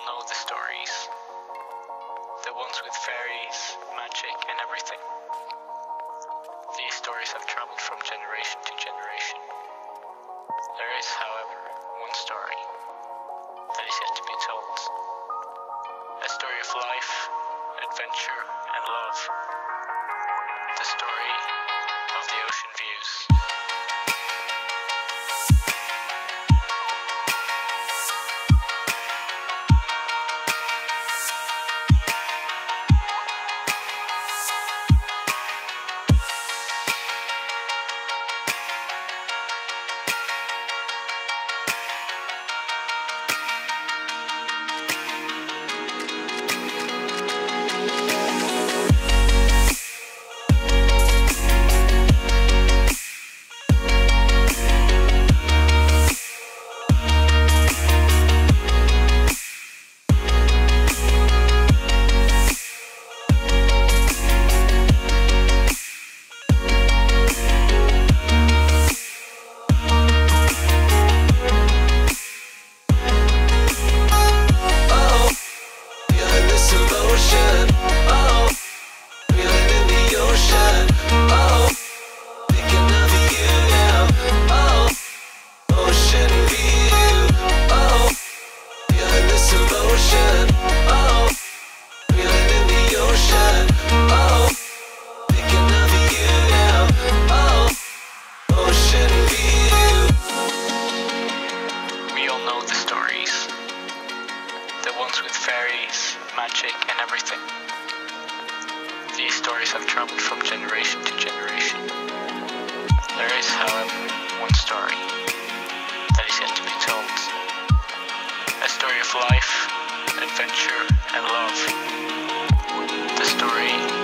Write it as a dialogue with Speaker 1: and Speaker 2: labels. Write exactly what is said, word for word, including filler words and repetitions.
Speaker 1: know the stories. The ones with fairies, magic, and everything. These stories have traveled from generation to generation. There is, however, one story that is yet to be told. A story of life, adventure, and love. The story of the ocean views. With fairies, magic, and everything. These stories have traveled from generation to generation. There is, however, one story that is yet to be told. A story of life, adventure, and love. The story